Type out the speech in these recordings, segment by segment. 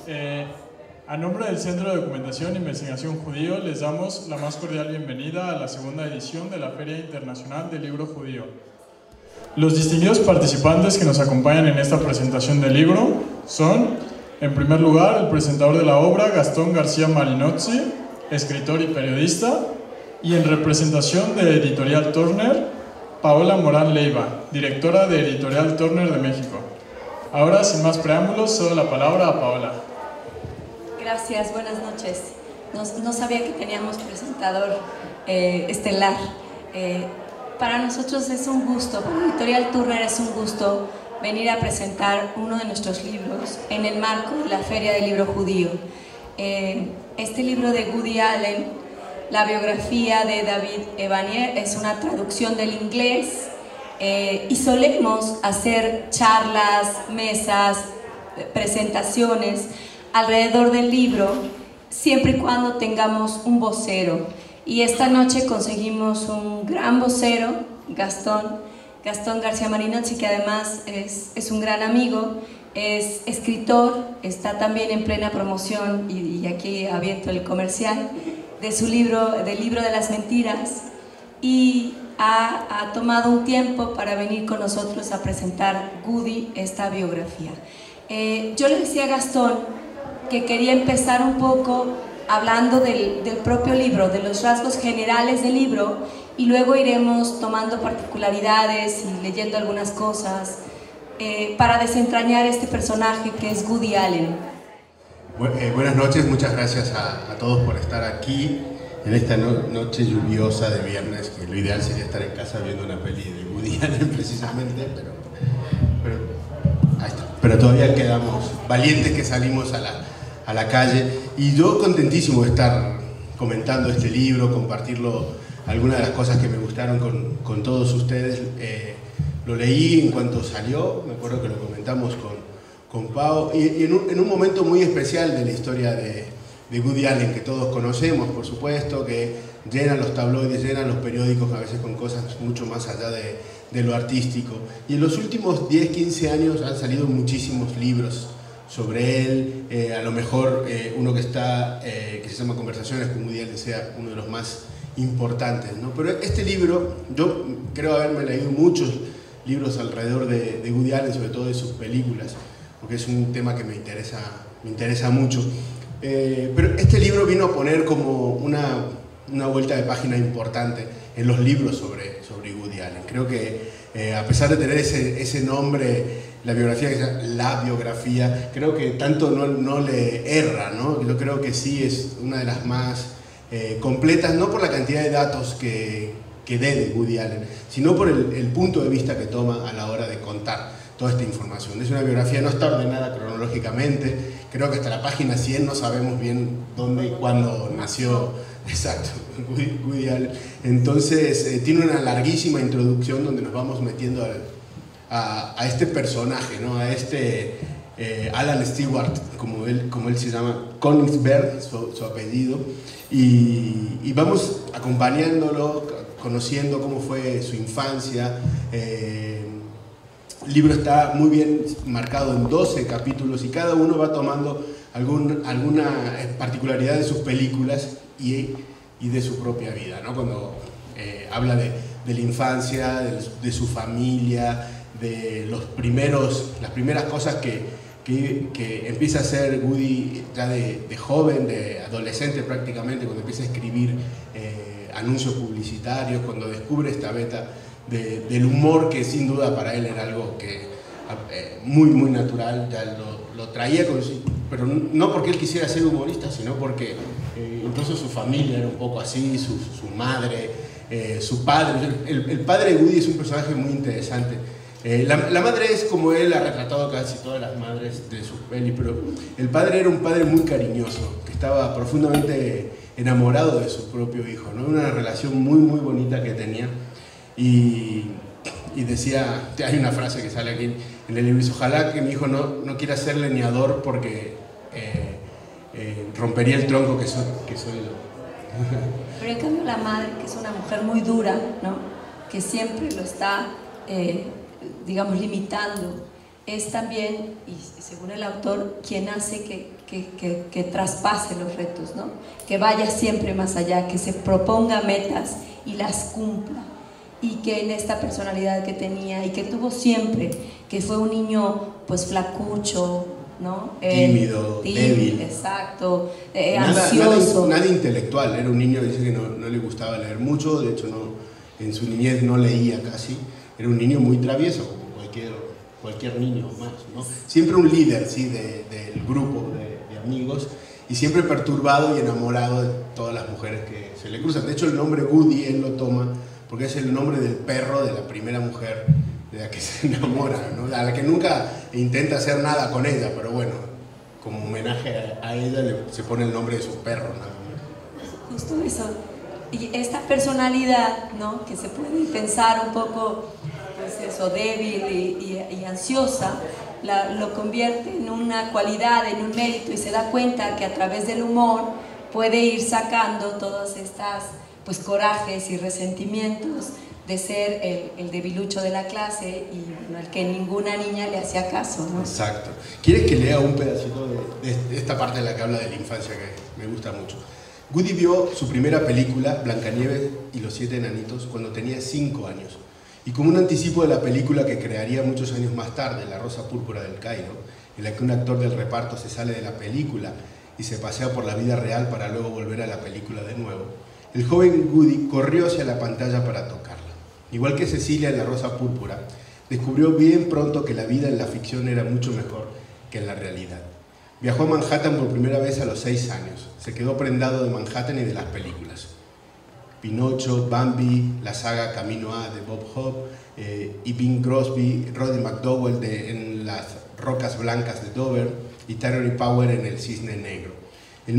A nombre del Centro de Documentación e Investigación Judío les damos la más cordial bienvenida a la segunda edición de la Feria Internacional del Libro Judío. Los distinguidos participantes que nos acompañan en esta presentación del libro son, en primer lugar, el presentador de la obra, Gastón García Marinozzi, escritor y periodista, y en representación de Editorial Turner, Paola Morán Leiva, directora de Editorial Turner de México. Ahora, sin más preámbulos, cedo la palabra a Paola. Gracias, buenas noches. No sabía que teníamos presentador estelar. Para nosotros es un gusto, para Editorial Turner es un gusto venir a presentar uno de nuestros libros en el marco de la Feria del Libro Judío. Este libro de Woody Allen, la biografía de David Evanier, es una traducción del inglés y solemos hacer charlas, mesas, presentaciones alrededor del libro, siempre y cuando tengamos un vocero. Y esta noche conseguimos un gran vocero, Gastón García Marinozzi, que además es un gran amigo, es escritor, está también en plena promoción, y aquí abierto el comercial, de su libro, del libro de las mentiras, y ha tomado un tiempo para venir con nosotros a presentar Woody, esta biografía. Yo le decía a Gastón que quería empezar un poco hablando del propio libro, de los rasgos generales del libro, y luego iremos tomando particularidades y leyendo algunas cosas para desentrañar este personaje que es Woody Allen. Buenas noches, muchas gracias a todos por estar aquí en esta noche lluviosa de viernes, que lo ideal sería estar en casa viendo una peli de Woody Allen precisamente, pero todavía quedamos valientes que salimos a la calle, y yo contentísimo de estar comentando este libro, compartirlo, algunas de las cosas que me gustaron con todos ustedes. Lo leí en cuanto salió, me acuerdo que lo comentamos con Pau, y en un momento muy especial de la historia de Woody Allen, que todos conocemos, por supuesto, que llenan los tabloides, llenan los periódicos a veces con cosas mucho más allá de lo artístico. Y en los últimos 10, 15 años han salido muchísimos libros sobre él, a lo mejor uno que se llama Conversaciones con Woody Allen sea uno de los más importantes, ¿no? Pero este libro, yo creo haberme leído muchos libros alrededor de Woody Allen, sobre todo de sus películas, porque es un tema que me interesa mucho. Pero este libro vino a poner como una vuelta de página importante en los libros sobre Woody Allen. Creo que a pesar de tener ese nombre, la biografía, creo que tanto no le erra, ¿no? Yo creo que sí es una de las más completas, no por la cantidad de datos que dé de Woody Allen, sino por el punto de vista que toma a la hora de contar toda esta información. Es una biografía, no está ordenada cronológicamente, creo que hasta la página 100 no sabemos bien dónde y cuándo nació, exacto, Woody Allen. Entonces tiene una larguísima introducción donde nos vamos metiendo a este personaje, ¿no? A este Alan Stewart, como él se llama, Königsberg, su apellido, y vamos acompañándolo, conociendo cómo fue su infancia. El libro está muy bien marcado en 12 capítulos y cada uno va tomando alguna particularidad de sus películas y de su propia vida, ¿no? Cuando habla de la infancia, de su familia, de las primeras cosas que empieza a hacer Woody ya de joven, de adolescente prácticamente, cuando empieza a escribir anuncios publicitarios, cuando descubre esta beta del humor, que sin duda para él era algo que muy muy natural, ya lo traía pero no porque él quisiera ser humorista, sino porque incluso su familia era un poco así, su madre, su padre. El padre de Woody es un personaje muy interesante. La madre es como él ha retratado casi todas las madres de sus pelis, pero el padre era un padre muy cariñoso, que estaba profundamente enamorado de su propio hijo, ¿no? Una relación muy muy bonita que tenía. Y decía, hay una frase que sale aquí en el libro, dice: ojalá que mi hijo no quiera ser leñador porque rompería el tronco que soy yo. Pero en cambio la madre, que es una mujer muy dura, ¿no? Que siempre lo está, digamos, limitando, es también, y según el autor, quien hace que traspase los retos, ¿no? Que vaya siempre más allá, que se proponga metas y las cumpla, y que en esta personalidad que tenía y que tuvo siempre, que fue un niño pues flacucho, ¿no? Tímido, débil. Exacto, ansioso. Nada intelectual, era un niño, dice que no le gustaba leer mucho, de hecho en su niñez no leía casi, era un niño muy travieso, como cualquier niño más, ¿no? Siempre un líder, ¿sí? del grupo de amigos, y siempre perturbado y enamorado de todas las mujeres que se le cruzan. De hecho, el nombre Woody él lo toma porque es el nombre del perro de la primera mujer de la que se enamora, ¿no? A la que nunca intenta hacer nada con ella, pero bueno, como homenaje a ella se pone el nombre de su perro, nada más. Justo eso. Y esta personalidad, ¿no? Que se puede pensar un poco, pues eso, débil y ansiosa, lo convierte en una cualidad, en un mérito, y se da cuenta que a través del humor puede ir sacando todas estas pues corajes y resentimientos de ser el debilucho de la clase y bueno, al que ninguna niña le hacía caso, ¿no? Exacto. ¿Quieres que lea un pedacito de esta parte de la que habla de la infancia que me gusta mucho? Woody vio su primera película, Blancanieves y los 7 enanitos, cuando tenía 5 años. Y como un anticipo de la película que crearía muchos años más tarde, La Rosa Púrpura del Cairo, en la que un actor del reparto se sale de la película y se pasea por la vida real para luego volver a la película de nuevo, el joven Woody corrió hacia la pantalla para tocarla. Igual que Cecilia en La Rosa Púrpura, descubrió bien pronto que la vida en la ficción era mucho mejor que en la realidad. Viajó a Manhattan por primera vez a los 6 años. Se quedó prendado de Manhattan y de las películas. Pinocho, Bambi, la saga Camino A de Bob Hope, y Bing Crosby, Roddy McDowell en Las Rocas Blancas de Dover y Tyrone Power en El Cisne Negro. En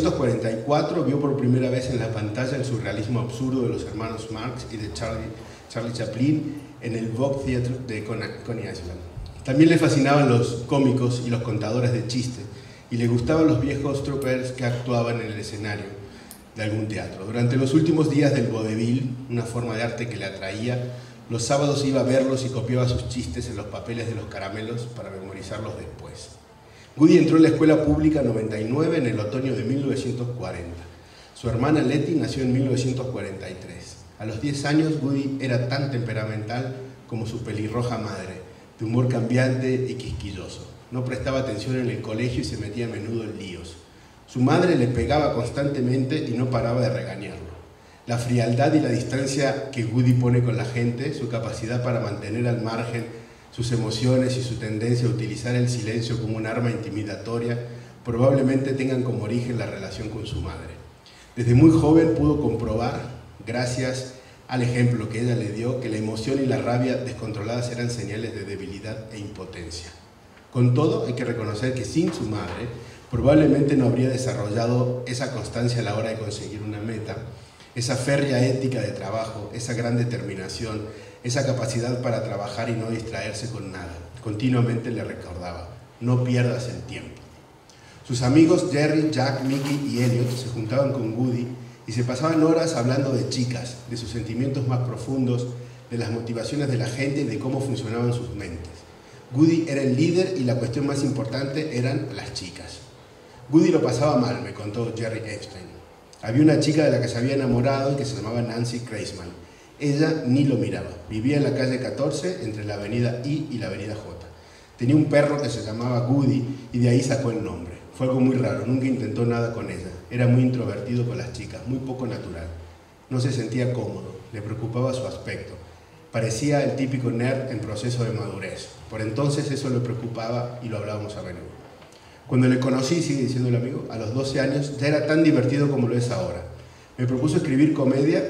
1944 vio por primera vez en la pantalla el surrealismo absurdo de los hermanos Marx y de Charlie Chaplin en el Vogue Theatre de Coney Island. También le fascinaban los cómicos y los contadores de chistes, y le gustaban los viejos troupers que actuaban en el escenario de algún teatro. Durante los últimos días del vodevil, una forma de arte que le atraía, los sábados iba a verlos y copiaba sus chistes en los papeles de los caramelos para memorizarlos después. Woody entró en la escuela pública 99 en el otoño de 1940. Su hermana Letty nació en 1943. A los 10 años, Woody era tan temperamental como su pelirroja madre, de humor cambiante y quisquilloso. No prestaba atención en el colegio y se metía a menudo en líos. Su madre le pegaba constantemente y no paraba de regañarlo. La frialdad y la distancia que Woody pone con la gente, su capacidad para mantener al margen sus emociones y su tendencia a utilizar el silencio como un arma intimidatoria, probablemente tengan como origen la relación con su madre. Desde muy joven pudo comprobar, gracias al ejemplo que ella le dio, que la emoción y la rabia descontroladas eran señales de debilidad e impotencia. Con todo, hay que reconocer que sin su madre, probablemente no habría desarrollado esa constancia a la hora de conseguir una meta, esa férrea ética de trabajo, esa gran determinación, esa capacidad para trabajar y no distraerse con nada. Continuamente le recordaba, no pierdas el tiempo. Sus amigos Jerry, Jack, Mickey y Elliot se juntaban con Woody y se pasaban horas hablando de chicas, de sus sentimientos más profundos, de las motivaciones de la gente y de cómo funcionaban sus mentes. Woody era el líder y la cuestión más importante eran las chicas. Woody lo pasaba mal, me contó Jerry Epstein. Había una chica de la que se había enamorado y que se llamaba Nancy Kreisman. Ella ni lo miraba. Vivía en la calle 14, entre la avenida I y la avenida J. Tenía un perro que se llamaba Woody y de ahí sacó el nombre. Fue algo muy raro, nunca intentó nada con ella. Era muy introvertido con las chicas, muy poco natural. No se sentía cómodo, le preocupaba su aspecto. Parecía el típico nerd en proceso de madurez. Por entonces eso le preocupaba y lo hablábamos a menudo. Cuando le conocí, sigue diciendo el amigo, a los 12 años ya era tan divertido como lo es ahora. Me propuso escribir comedia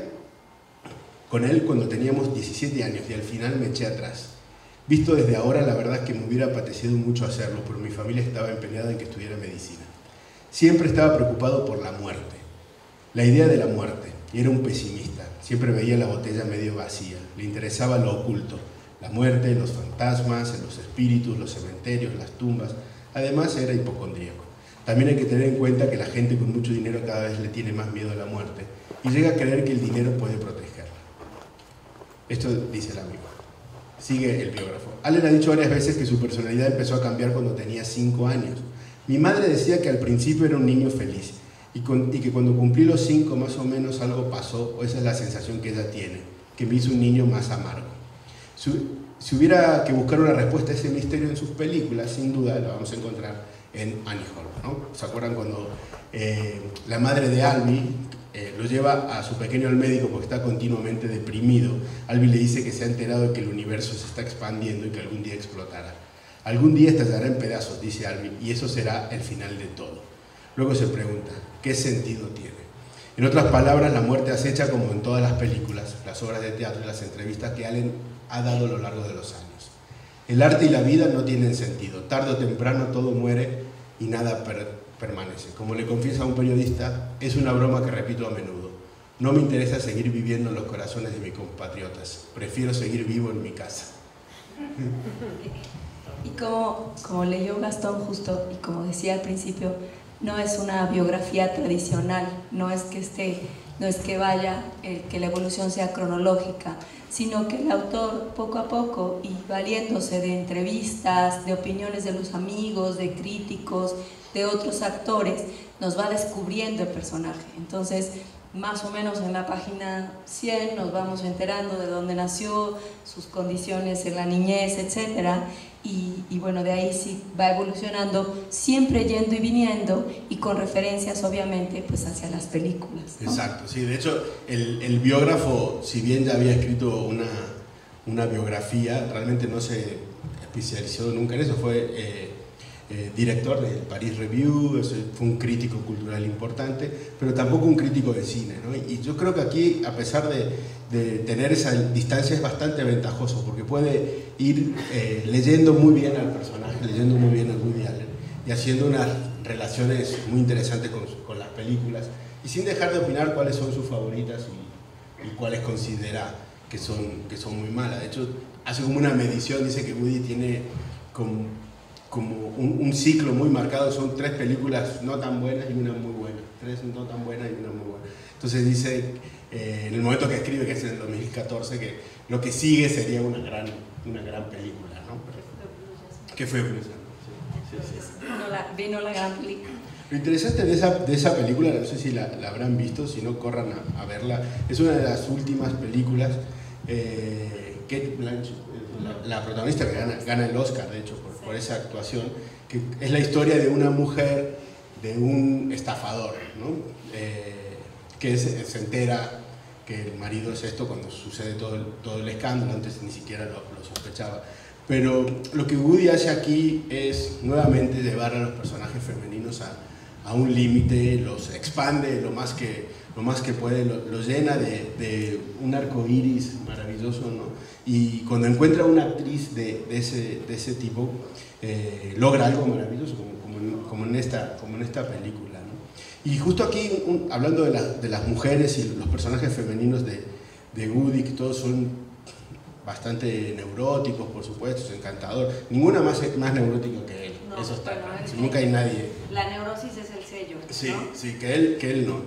con él cuando teníamos 17 años y al final me eché atrás. Visto desde ahora, la verdad es que me hubiera apetecido mucho hacerlo, pero mi familia estaba empeñada en que estudiara medicina. Siempre estaba preocupado por la muerte, la idea de la muerte, y era un pesimista. Siempre veía la botella medio vacía, le interesaba lo oculto, la muerte, los fantasmas, los espíritus, los cementerios, las tumbas. Además era hipocondríaco. También hay que tener en cuenta que la gente con mucho dinero cada vez le tiene más miedo a la muerte y llega a creer que el dinero puede protegerla. Esto dice el amigo. Sigue el biógrafo. Allen ha dicho varias veces que su personalidad empezó a cambiar cuando tenía 5 años. Mi madre decía que al principio era un niño feliz y que cuando cumplí los 5 más o menos algo pasó, o esa es la sensación que ella tiene, que me hizo un niño más amargo. Si hubiera que buscar una respuesta a ese misterio en sus películas, sin duda la vamos a encontrar en Annie Hall, ¿no? ¿Se acuerdan cuando la madre de Albie lo lleva a su pequeño al médico porque está continuamente deprimido? Albie le dice que se ha enterado de que el universo se está expandiendo y que algún día explotará. Algún día estallará en pedazos, dice Albie, y eso será el final de todo. Luego se pregunta, ¿qué sentido tiene? En otras palabras, la muerte acecha como en todas las películas, las obras de teatro y las entrevistas que Allen ha dado a lo largo de los años. El arte y la vida no tienen sentido. Tarde o temprano todo muere y nada permanece. Como le confiesa a un periodista, es una broma que repito a menudo. No me interesa seguir viviendo en los corazones de mis compatriotas. Prefiero seguir vivo en mi casa. Y como leyó Gastón justo, y como decía al principio, no es una biografía tradicional, no es que vaya, que la evolución sea cronológica, sino que el autor poco a poco, y valiéndose de entrevistas, de opiniones de los amigos, de críticos, de otros actores, nos va descubriendo el personaje. Entonces, más o menos en la página 100 nos vamos enterando de dónde nació, sus condiciones en la niñez, etc. Y bueno, de ahí sí va evolucionando, siempre yendo y viniendo, y con referencias obviamente pues hacia las películas, ¿no? Exacto, sí, de hecho el biógrafo, si bien ya había escrito una biografía, realmente no se especializó nunca en eso. Fue director del Paris Review, fue un crítico cultural importante, pero tampoco un crítico de cine, ¿no? Y yo creo que aquí, a pesar de tener esa distancia, es bastante ventajoso, porque puede ir leyendo muy bien al personaje, leyendo muy bien a Woody Allen, y haciendo unas relaciones muy interesantes con las películas, y sin dejar de opinar cuáles son sus favoritas y cuáles considera que son muy malas. De hecho, hace como una medición, dice que Woody tiene como un ciclo muy marcado, son 3 películas no tan buenas y una muy buena, 3 no tan buenas y una muy buena. Entonces dice, en el momento que escribe, que es en el 2014, que lo que sigue sería una gran película, ¿no? ¿Qué fue Bruce? Vino la gran película. Lo interesante de esa película, no sé si la habrán visto, si no corran a verla, es una de las últimas películas Kate Blanchett, la protagonista que gana el Oscar, de hecho, por esa actuación, que es la historia de una mujer, de un estafador, ¿no? Que se entera que el marido es esto cuando sucede todo el escándalo, antes ni siquiera lo sospechaba. Pero lo que Woody hace aquí es nuevamente llevar a los personajes femeninos a un límite, los expande lo más que puede, los llena de un arco iris maravilloso, ¿no? Y cuando encuentra una actriz de ese tipo, logra algo maravilloso, como en esta película, ¿no? Y justo aquí, hablando de las mujeres y los personajes femeninos de Woody, que todos son bastante neuróticos, por supuesto, es encantador. Ninguna más neurótica que él, no, eso está claro. Nunca hay nadie. La neurosis es el sello, sí, ¿no? Sí, que él no.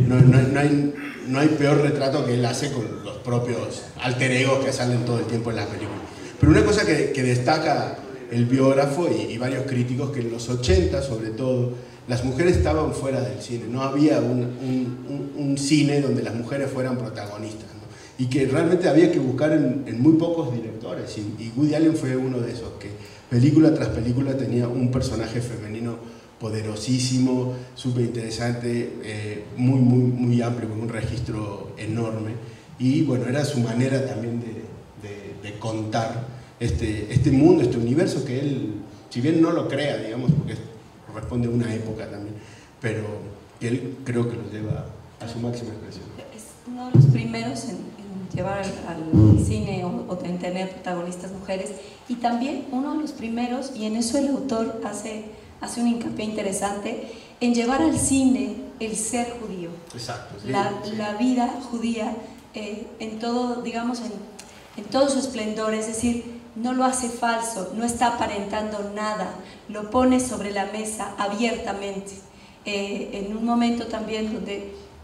No hay peor retrato que él hace con los propios alter egos que salen todo el tiempo en las películas. Pero una cosa que destaca el biógrafo y varios críticos, que en los 80 sobre todo, las mujeres estaban fuera del cine, no había un cine donde las mujeres fueran protagonistas, ¿no? Y que realmente había que buscar en muy pocos directores, y Woody Allen fue uno de esos, que película tras película tenía un personaje femenino poderosísimo, súper interesante, muy amplio, con un registro enorme, y bueno, era su manera también de contar este mundo, este universo que él, si bien no lo crea, digamos, porque corresponde a una época también, pero él creo que lo lleva a su máxima expresión. Es uno de los primeros en llevar al cine o en tener protagonistas mujeres, y también uno de los primeros, y en eso el autor hace un hincapié interesante, en llevar al cine el ser judío. Exacto, sí, la vida judía en todo, digamos, en todo su esplendor, es decir, no lo hace falso, no está aparentando nada, lo pone sobre la mesa abiertamente, en un momento también donde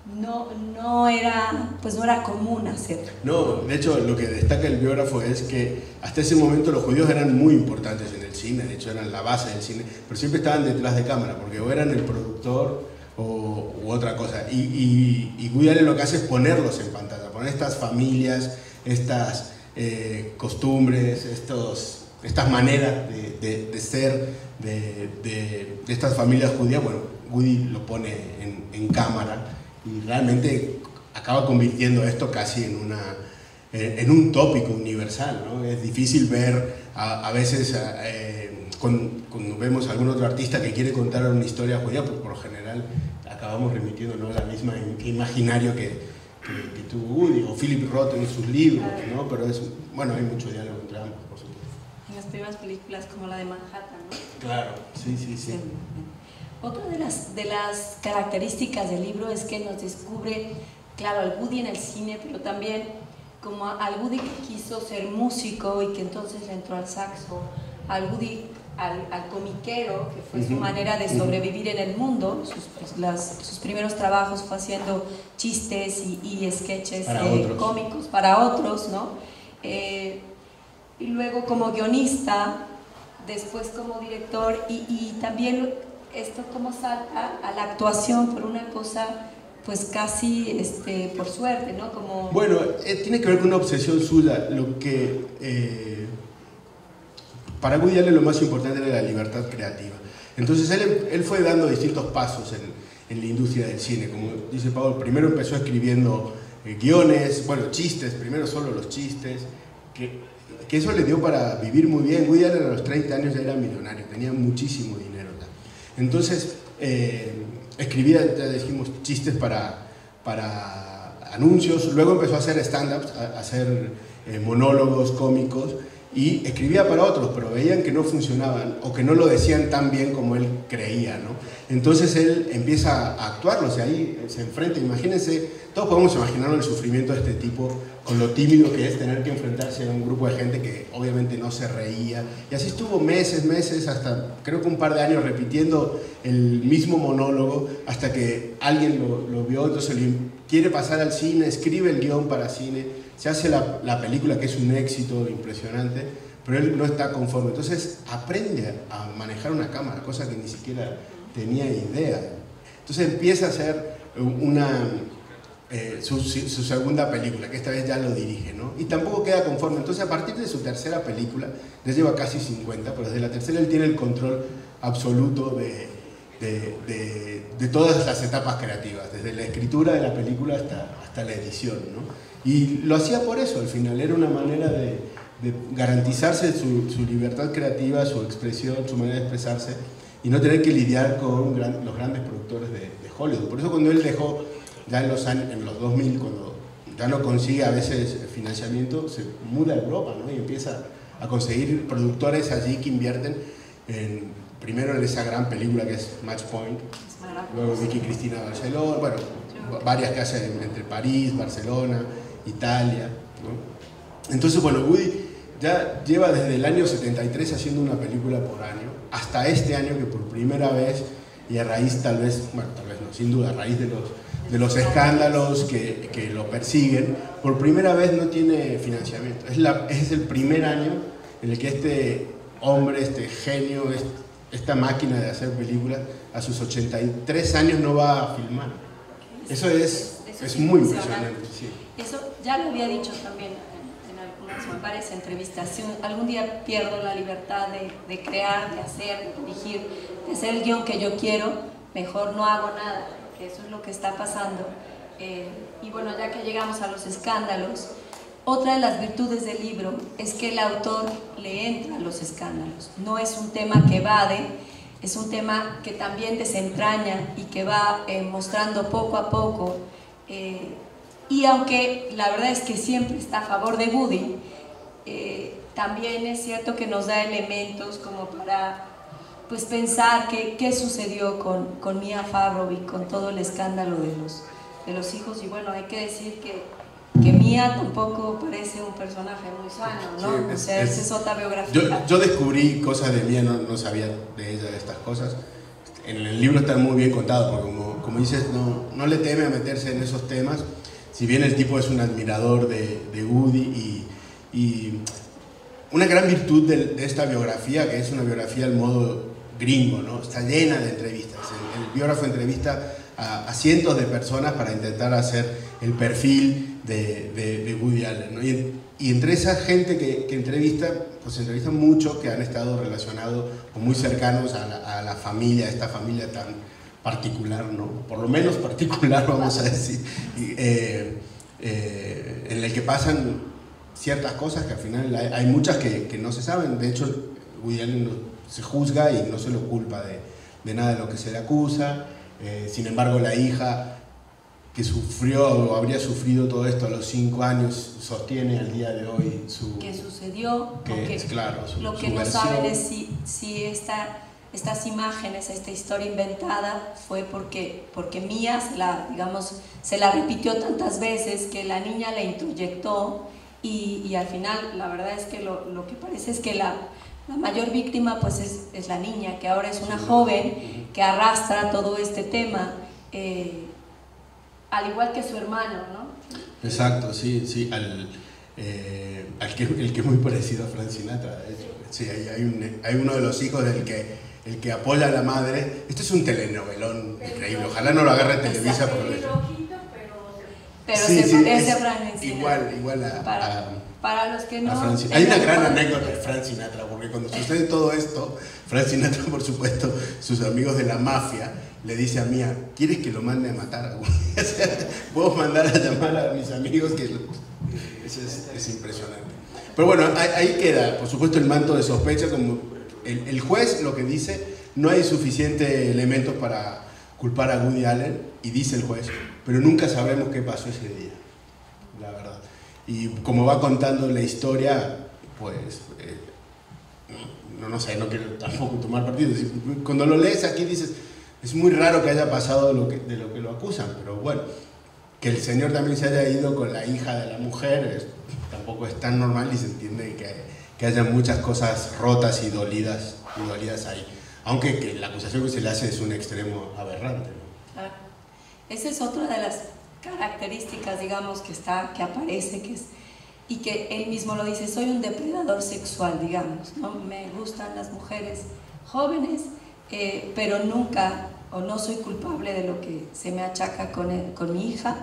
no era común hacerlo. No, de hecho lo que destaca el biógrafo es que hasta ese momento los judíos eran muy importantes en el cine, de hecho eran la base del cine, pero siempre estaban detrás de cámara, porque o eran el productor u otra cosa. Y Woody Allen lo que hace es ponerlos en pantalla, poner estas familias, estas costumbres, estas maneras de ser de estas familias judías. Bueno, Woody lo pone en cámara y realmente acaba convirtiendo esto casi en un tópico universal, ¿no? Es difícil ver a veces cuando vemos a algún otro artista que quiere contar una historia judía, pues por lo general acabamos remitiéndonos al mismo imaginario que tuvo Woody o Philip Roth en sus libros, ¿no? Pero bueno, hay mucho diálogo entre ambos, por supuesto. En las primeras películas como la de Manhattan, ¿no? Claro, sí. Otra de las características del libro es que nos descubre, claro, al Woody en el cine, pero también como al Woody que quiso ser músico y que entonces le entró al saxo, al Woody, al comiquero, que fue su manera de sobrevivir en el mundo. Sus primeros trabajos fue haciendo chistes y sketches cómicos para otros, ¿no? Y luego como guionista, después como director y también esto como salta a la actuación por una cosa pues casi por suerte, ¿no? Como... Bueno, tiene que ver con una obsesión suya. Lo que para Woody Allen lo más importante era la libertad creativa. Entonces él fue dando distintos pasos en la industria del cine. Como dice Pablo, primero empezó escribiendo guiones, bueno, chistes, primero solo los chistes, que eso le dio para vivir muy bien. Woody Allen a los 30 años ya era millonario, tenía muchísimo dinero ya. Entonces escribía, ya dijimos, chistes para anuncios, luego empezó a hacer stand-ups, a hacer monólogos cómicos, y escribía para otros, pero veían que no funcionaban o que no lo decían tan bien como él creía, ¿no? Entonces él empieza a actuarlos y ahí se enfrenta. Imagínense, todos podemos imaginar el sufrimiento de este tipo con lo tímido que es tener que enfrentarse a un grupo de gente que obviamente no se reía, y así estuvo meses, hasta creo que un par de años repitiendo el mismo monólogo hasta que alguien lo vio, entonces quiere pasar al cine, escribe el guión para cine, se hace la película, que es un éxito impresionante, pero él no está conforme. Entonces aprende a manejar una cámara, cosa que ni siquiera tenía idea. Entonces empieza a hacer su segunda película, que esta vez ya lo dirige, ¿no? Y tampoco queda conforme. Entonces a partir de su tercera película, ya lleva casi 50, pero desde la tercera él tiene el control absoluto de todas las etapas creativas, desde la escritura de la película hasta la edición, ¿no? Y lo hacía por eso, al final, era una manera de garantizarse su libertad creativa, su expresión, su manera de expresarse, y no tener que lidiar con los grandes productores de Hollywood. Por eso cuando él dejó, ya en los 2000, cuando ya no consigue a veces financiamiento, se muda a Europa, ¿no? Y empieza a conseguir productores allí que invierten primero en esa gran película que es Match Point, luego Vicky Cristina Barcelona, bueno, varias que hacen entre París, Barcelona, Italia, ¿no? Entonces, bueno, Woody ya lleva desde el año 73 haciendo una película por año, hasta este año que por primera vez, y a raíz tal vez no, sin duda, a raíz de los escándalos que lo persiguen, por primera vez no tiene financiamiento. Es el primer año en el que este hombre, este genio, esta máquina de hacer películas, a sus 83 años no va a filmar. Eso es muy impresionante. Sí. Eso ya lo había dicho también en algunas, me parece, entrevistas. Si algún día pierdo la libertad de crear, de hacer, de dirigir, de hacer el guión que yo quiero, mejor no hago nada, porque eso es lo que está pasando. Y bueno, ya que llegamos a los escándalos, otra de las virtudes del libro es que el autor le entra a los escándalos. No es un tema que evade, es un tema que también desentraña y que va mostrando poco a poco. Y aunque la verdad es que siempre está a favor de Woody, también es cierto que nos da elementos como para pues, pensar qué sucedió con Mia Farrow y con todo el escándalo de los hijos. Y bueno, hay que decir que Mia tampoco parece un personaje muy sano, ¿no? Sí, o sea, esa es otra biografía. Yo descubrí cosas de Mia, no sabía de ella de estas cosas. en el libro está muy bien contado, porque como dices, no le teme a meterse en esos temas, si bien el tipo es un admirador de Woody y una gran virtud de esta biografía, que es una biografía al modo gringo, ¿no? Está llena de entrevistas. El biógrafo entrevista a cientos de personas para intentar hacer el perfil de Woody Allen, ¿no? Y entre esa gente que entrevista, pues entrevistan muchos que han estado relacionados o muy cercanos a la familia, esta familia tan particular, ¿no? Por lo menos particular, vamos a decir, en el que pasan ciertas cosas que al final hay muchas que no se saben. De hecho, Woody Allen se juzga y no se lo culpa de nada de lo que se le acusa. Sin embargo, la hija que sufrió o habría sufrido todo esto a los 5 años sostiene al día de hoy ¿qué sucedió? Claro, lo que no saben es si estas imágenes, esta historia inventada fue porque Mia se la repitió tantas veces que la niña la introyectó y al final la verdad es que lo que parece es que la mayor víctima pues es la niña, que ahora es una joven que arrastra todo este tema, al igual que su hermano, ¿no? Exacto, sí, el que es muy parecido a Frank Sinatra, de hecho. Sí, hay uno de los hijos del el que apoya a la madre. Este es un telenovelón increíble, ojalá no lo agarre Televisa por pero sí, se parece a Frank Sinatra. Igual para los que no... Hay una gran anécdota de Frank Sinatra, porque cuando sucede todo esto, Frank Sinatra, por supuesto, sus amigos de la mafia, le dice a Mia, ¿quieres que lo mande a matar? Puedo mandar a llamar a mis amigos, que es impresionante. Pero bueno, ahí queda, por supuesto, el manto de sospecha, como el juez lo que dice, no hay suficientes elementos para culpar a Woody Allen, y dice el juez, pero nunca sabremos qué pasó ese día, la verdad. Y como va contando la historia, pues, no sé, no quiero tampoco tomar partido. Cuando lo lees aquí dices, es muy raro que haya pasado de lo que lo acusan, pero bueno, que el señor también se haya ido con la hija de la mujer, tampoco es tan normal, y se entiende que haya muchas cosas rotas y dolidas ahí. Aunque que la acusación que se le hace es un extremo aberrante, ¿no? Claro. Esa es otra de las características, digamos, que aparece, y que él mismo lo dice: soy un depredador sexual, digamos, ¿no? Me gustan las mujeres jóvenes, pero nunca, o no soy culpable de lo que se me achaca con mi hija.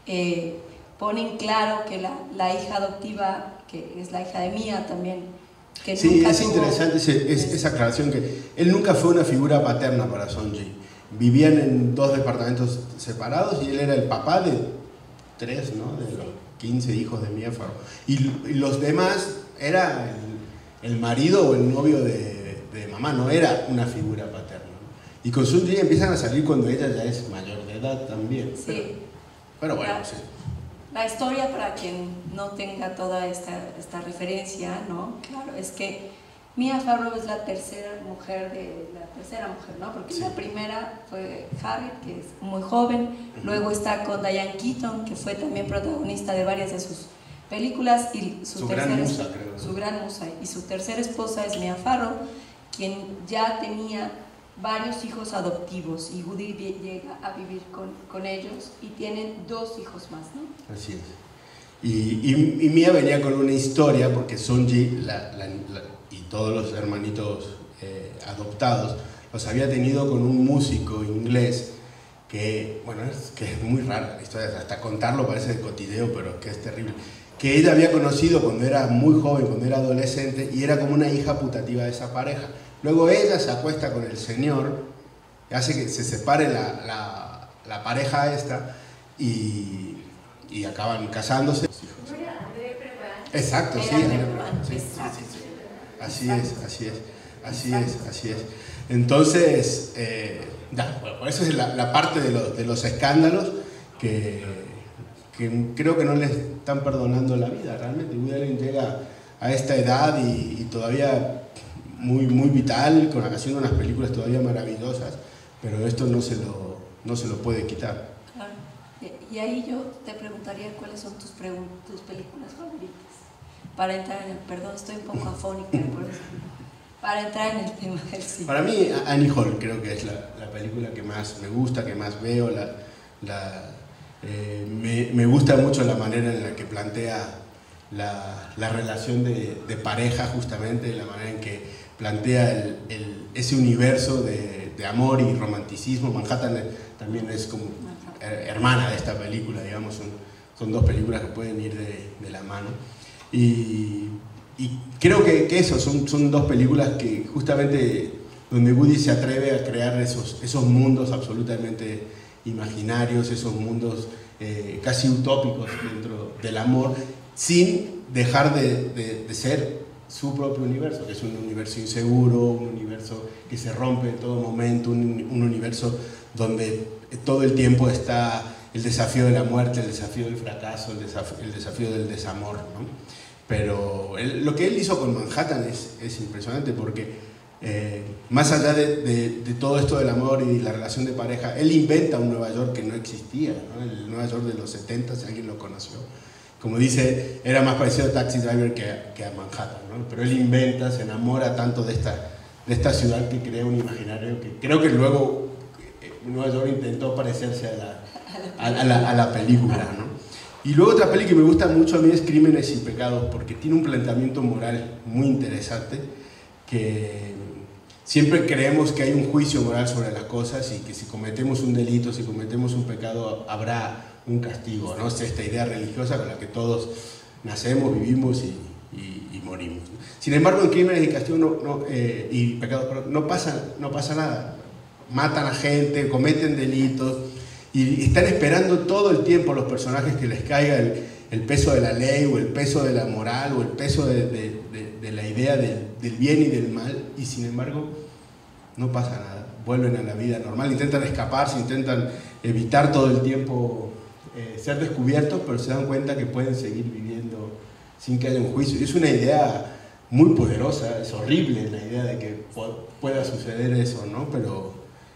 Ponen claro que la hija adoptiva, que es la hija de Mia también, que sí, nunca es interesante esa aclaración, que él nunca fue una figura paterna para Sonji. Vivían en 2 departamentos separados y él era el papá de 3, ¿no? De los 15 hijos de Mia Farrow. Y los demás era el marido o el novio de mamá, no era una figura paterna, ¿no? Y con Sonji empiezan a salir cuando ella ya es mayor de edad también. Sí. Pero bueno, sí. La historia, para quien no tenga toda esta referencia, ¿no? Claro, es que Mia Farrow es la tercera mujer, ¿no? Porque sí. La primera fue Harriet, que es muy joven, luego está con Diane Keaton, que fue también protagonista de varias de sus películas, y su gran musa, y su tercera esposa es Mia Farrow, quien ya tenía varios hijos adoptivos, y Woody llega a vivir con ellos y tienen 2 hijos más, ¿no? Así es. Y Mia venía con una historia, porque Sonji y todos los hermanitos adoptados los había tenido con un músico inglés que, bueno, que es muy rara la historia, hasta contarlo parece de cotilleo, pero que es terrible, que ella había conocido cuando era muy joven, cuando era adolescente, y era como una hija putativa de esa pareja. Luego ella se acuesta con el señor, hace que se separe la pareja esta, y acaban casándose. Exacto, sí. Así es. Entonces, bueno, esa es la parte de los escándalos que creo que no le están perdonando la vida. Realmente Woody Allen llega a esta edad y todavía muy, muy vital, haciendo unas películas todavía maravillosas, pero esto no se lo puede quitar. Claro. Y ahí yo te preguntaría cuáles son tus películas favoritas, para entrar en el... Perdón, estoy un poco afónica por eso. para entrar en el tema del cine. Para mí, Annie Hall creo que es la película que más me gusta, que más veo. Me gusta mucho la manera en la que plantea la relación de pareja, justamente, la manera en que plantea ese universo de amor y romanticismo. Manhattan también es como hermana de esta película, digamos, son dos películas que pueden ir de la mano. Y creo que eso, son dos películas que justamente donde Woody se atreve a crear esos mundos absolutamente imaginarios, esos mundos casi utópicos dentro del amor, sin dejar de ser su propio universo, que es un universo inseguro, un universo que se rompe en todo momento, un universo donde todo el tiempo está el desafío de la muerte, el desafío del fracaso, el desafío del desamor, ¿no? Pero lo que él hizo con Manhattan es impresionante, porque más allá de todo esto del amor y la relación de pareja, él inventa un Nueva York que no existía, ¿no? El Nueva York de los 70, si alguien lo conoció. Como dice, era más parecido a Taxi Driver que a Manhattan, ¿no? Pero él inventa, se enamora tanto de esta ciudad que crea un imaginario que creo que luego Nueva York intentó parecerse a la película, ¿no? Y luego otra peli que me gusta mucho a mí es Crímenes y Pecados, porque tiene un planteamiento moral muy interesante, que siempre creemos que hay un juicio moral sobre las cosas y que si cometemos un delito, si cometemos un pecado, habrá un castigo, ¿no? Es esta idea religiosa con la que todos nacemos, vivimos y morimos. Sin embargo, en Crímenes y Castigos y Pecados no pasa nada. Matan a gente, cometen delitos y están esperando todo el tiempo los personajes que les caiga el peso de la ley o el peso de la moral o el peso de la idea del bien y del mal, y sin embargo no pasa nada, vuelven a la vida normal, intentan escaparse, intentan evitar todo el tiempo ser descubiertos, pero se dan cuenta que pueden seguir viviendo sin que haya un juicio. Y es una idea muy poderosa, es horrible la idea de que pueda suceder eso, ¿no? Pero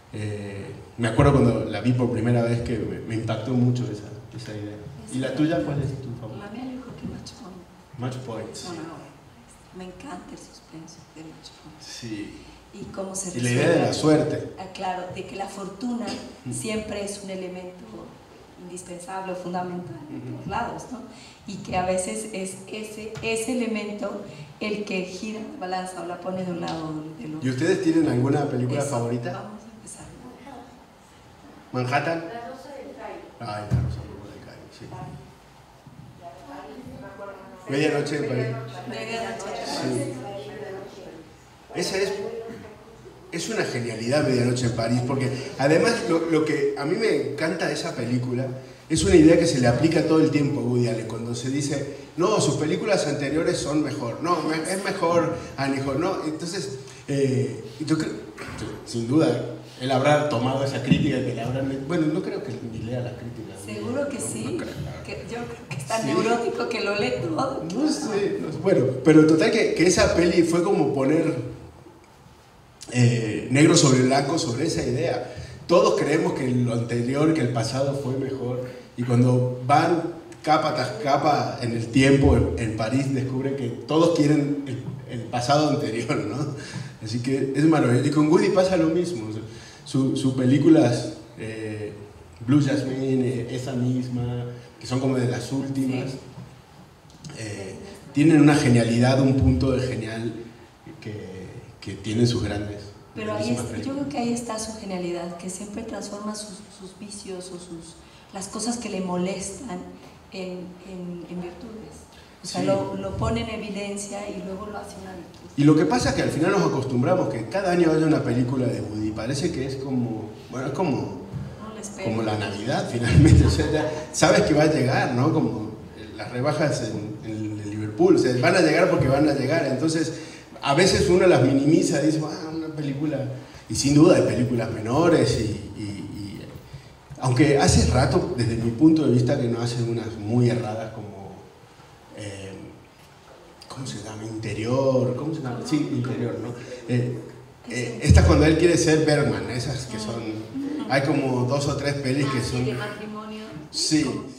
me acuerdo cuando la vi por primera vez que me impactó mucho esa idea. ¿Y la tuya cuál es tu favorita? La mía yo creo que Match Point. Match Point. Sí. Me encanta el suspenso de Match Point. Sí. Y cómo se resuelve. Y la idea de la suerte. Claro, de que la fortuna siempre es un elemento indispensable o fundamental en todos lados, ¿no? Y que a veces es ese elemento el que gira la balanza o la pone de un lado o del otro. ¿Y ustedes tienen alguna película favorita? Vamos a empezar. ¿Manhattan? La Rosa del Cairo. Ay, La Rosa del Cairo, sí. Medianoche en París. Medianoche. Sí. Esa es una genialidad, Medianoche en París, porque además lo que a mí me encanta de esa película es una idea que se le aplica todo el tiempo a Woody Allen, cuando se dice, no, sus películas anteriores son mejor, no, es mejor Annie Hall, no, entonces, yo creo, sin duda, él habrá tomado esa crítica que le habrán... Bueno, no creo que ni lea las críticas. Seguro que no, sí, no creo, yo creo que es tan sí. Neurótico que lo lee todo. No sé, bueno, pero total que esa peli fue como poner negro sobre blanco sobre esa idea. Todos creemos que lo anterior, que el pasado fue mejor, y cuando van capa tras capa en el tiempo en París descubren que todos quieren el pasado anterior, ¿no? Así que es maravilloso. Y con Woody pasa lo mismo. Sus películas, Blue Jasmine, esa misma, que son como de las últimas, tienen una genialidad, un punto de genial que tienen sus grandes. Pero ahí yo creo que ahí está su genialidad, que siempre transforma sus vicios o las cosas que le molestan en virtudes. O sea, sí. lo pone en evidencia y luego lo hace una virtud. Y lo que pasa es que al final nos acostumbramos que cada año haya una película de Woody. Parece que es como, bueno, es como la Navidad finalmente. O sea, ya sabes que va a llegar, ¿no? Como las rebajas en Liverpool. O sea, van a llegar porque van a llegar. Entonces, a veces uno las minimiza y dice, una película. Y sin duda hay películas menores aunque hace rato, desde mi punto de vista, que no hacen unas muy erradas como ¿cómo se llama? Interior, ¿cómo se llama? Sí, Interior, ¿no? Estas cuando él quiere ser Bergman, esas que son... Hay como 2 o 3 pelis que son... de matrimonio. Sí,